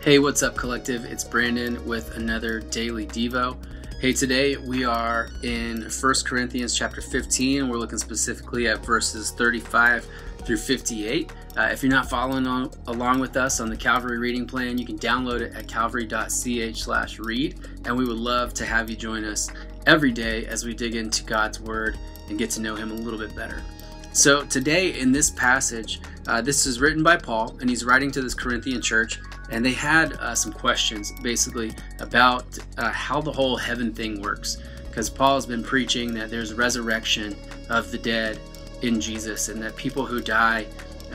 Hey, what's up, collective? It's Brandon with another daily Devo. Hey, today we are in 1 Corinthians chapter 15, and we're looking specifically at verses 35 through 58. If you're not following along with us on the Calvary reading plan, you can download it at calvary.ch/read, and we would love to have you join us every day as we dig into God's Word and get to know Him a little bit better. So today in this passage, this is written by Paul, and he's writing to this Corinthian church, and they had some questions basically about how the whole heaven thing works, because Paul has been preaching that there's resurrection of the dead in Jesus, and that people who die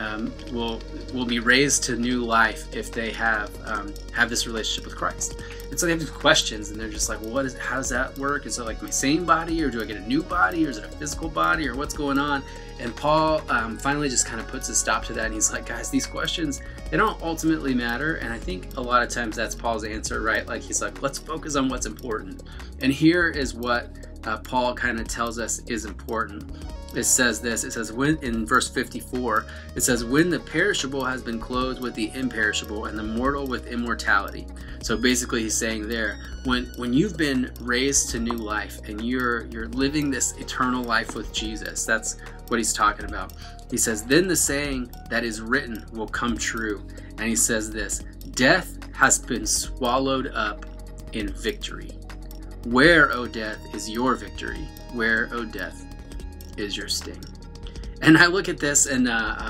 will be raised to new life if they have this relationship with Christ. And so they have these questions, and they're just like, well, how does that work? Is it like my same body, or do I get a new body, or is it a physical body, or what's going on? And Paul finally just kind of puts a stop to that, and he's like, guys, these questions, they don't ultimately matter. And I think a lot of times that's Paul's answer, right? Like, he's like, let's focus on what's important. And here is what Paul kind of tells us is important. It says this, it says, when in verse 54, it says, when the perishable has been clothed with the imperishable, and the mortal with immortality. So basically he's saying there, when you've been raised to new life and you're living this eternal life with Jesus, that's what he's talking about. He says, then the saying that is written will come true. And he says this, death has been swallowed up in victory. Where, O death, is your victory? Where, O death, is your sting? And I look at this, and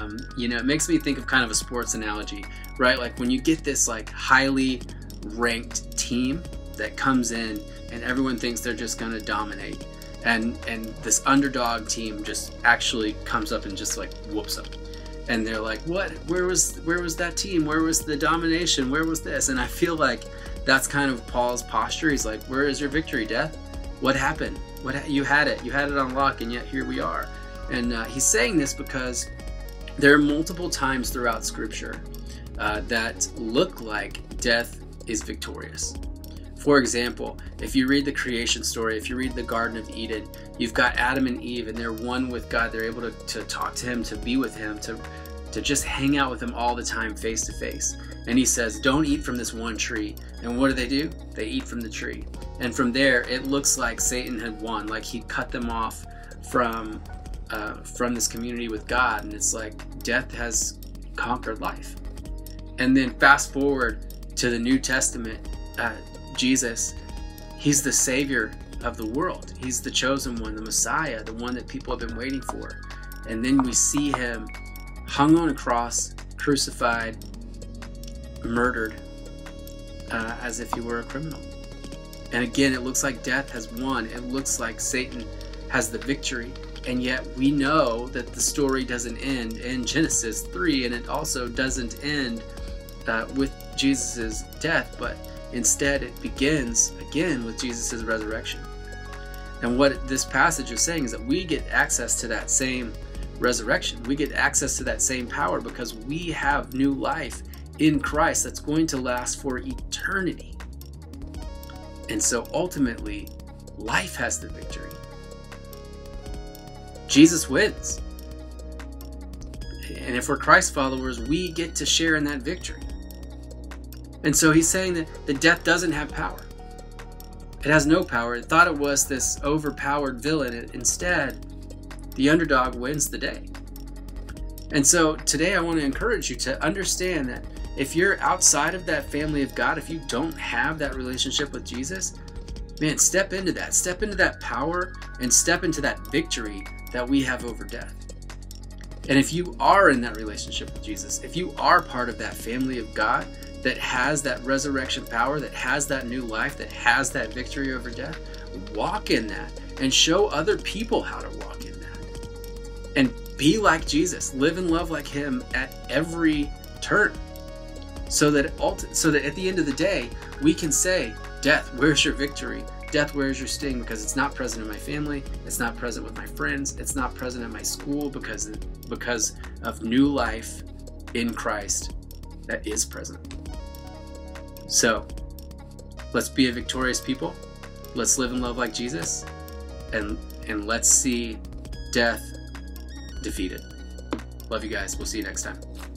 it makes me think of kind of a sports analogy, right? Like when you get this like highly ranked team that comes in, and everyone thinks they're just going to dominate, and this underdog team just actually comes up and just like whoops them, and they're like, what? Where was that team? Where was the domination? Where was this? And I feel like that's kind of Paul's posture. He's like, where is your victory, death? What happened? You had it on lock, and yet here we are. And he's saying this because there are multiple times throughout Scripture that look like death is victorious. For example, if you read the creation story, if you read the Garden of Eden, you've got Adam and Eve, and they're one with God. They're able to talk to Him, to be with Him, to just hang out with Him all the time, face to face. And He says, don't eat from this one tree. And what do? They eat from the tree. And from there, it looks like Satan had won, like he cut them off from this community with God. And it's like death has conquered life. And then fast forward to the New Testament, Jesus, He's the Savior of the world. He's the chosen one, the Messiah, the one that people have been waiting for. And then we see Him hung on a cross, crucified, murdered, as if He were a criminal. And again, it looks like death has won. It looks like Satan has the victory. And yet we know that the story doesn't end in Genesis 3, and it also doesn't end with Jesus' death, but instead it begins again with Jesus' resurrection. And what this passage is saying is that we get access to that same resurrection. We get access to that same power because we have new life in Christ that's going to last for eternity. And so ultimately, life has the victory. Jesus wins. And if we're Christ followers, we get to share in that victory. And so he's saying that the death doesn't have power. It has no power. It thought it was this overpowered villain. Instead, the underdog wins the day. And so today I want to encourage you to understand that if you're outside of that family of God, if you don't have that relationship with Jesus, man, step into that. Step into that power and step into that victory that we have over death. And if you are in that relationship with Jesus, if you are part of that family of God that has that resurrection power, that has that new life, that has that victory over death, walk in that and show other people how to walk in that. And be like Jesus. Live and love like Him at every turn. So that at the end of the day, we can say, death, where's your victory? Death, where's your sting? Because it's not present in my family. It's not present with my friends. It's not present at my school because of new life in Christ that is present. So let's be a victorious people. Let's live and love like Jesus. And let's see death defeated. Love you guys. We'll see you next time.